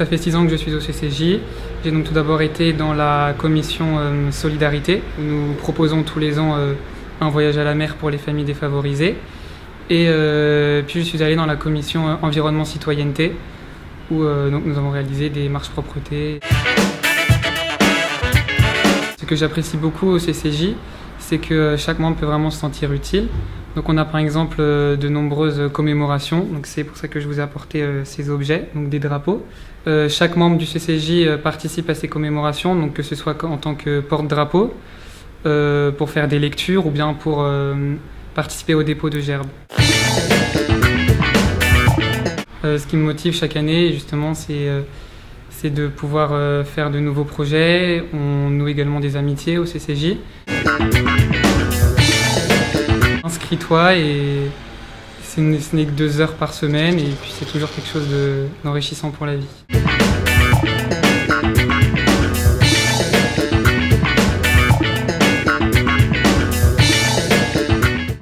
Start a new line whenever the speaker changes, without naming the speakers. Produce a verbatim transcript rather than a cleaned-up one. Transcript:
Ça fait six ans que je suis au C C J. J'ai donc tout d'abord été dans la commission euh, Solidarité, où nous proposons tous les ans euh, un voyage à la mer pour les familles défavorisées. Et euh, puis je suis allé dans la commission euh, Environnement Citoyenneté, où euh, donc, nous avons réalisé des marches propreté. Ce que j'apprécie beaucoup au C C J, c'est que chaque membre peut vraiment se sentir utile. Donc on a par exemple euh, de nombreuses commémorations, donc c'est pour ça que je vous ai apporté euh, ces objets, donc des drapeaux. Euh, chaque membre du C C J euh, participe à ces commémorations, donc que ce soit en tant que porte-drapeau, euh, pour faire des lectures ou bien pour euh, participer au dépôt de gerbes. Euh, ce qui me motive chaque année, justement, c'est euh, c'est de pouvoir euh, faire de nouveaux projets. On noue également des amitiés au C C J. Inscris-toi et ce n'est que deux heures par semaine et puis c'est toujours quelque chose d'enrichissant pour la vie.